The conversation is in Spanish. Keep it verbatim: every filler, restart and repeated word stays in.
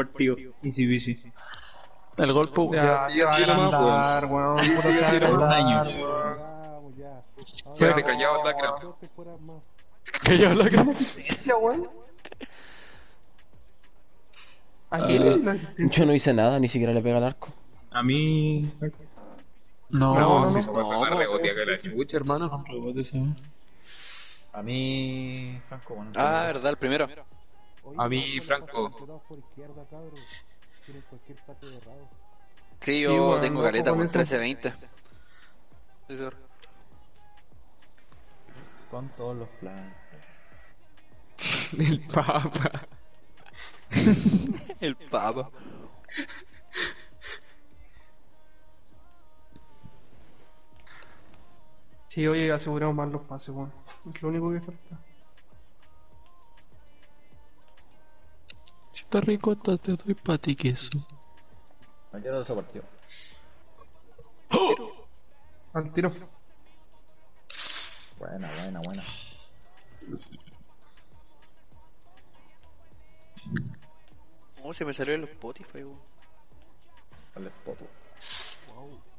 partido. Easy peasy. El golpe, Ya, ya, sí, sigue así se va a nomás, agrandar, weón. Sí, Puta, sigue se va a así nomás. Un año. agrandar, weón. Vamos, ya. Ahora Quédate no, callado, lacra. no te fueras más. Que yo lo que... Una asistencia, weón. ¿A quién le hizo una asistencia? Yo no hice nada, ni siquiera le pega al arco. A mí. No, No, no, si no. esa weá fue más No, rebotea que la chucha, hermano. Son rebotes, ¿sabes? A mí, Franco, bueno. Ah, verdad, el primero. Oye, A mí, no, no, Franco. no, campeonatos por izquierda, cabros. Tienen cualquier pate de errado. Sí, Sí, yo weón, tengo loco caleta con con eso. trece veinte. Sí, sí. Con todos los planes. El papa. El papa. Sí, oye, aseguramos más los pases, weón. Es lo único que falta. Si está rico, hasta te doy pa' ti queso. Me quiero otro partido. Al tiro. Buena, buena, buena. Oh, se me salió el Spotify, weón. Dale, poto. Wow.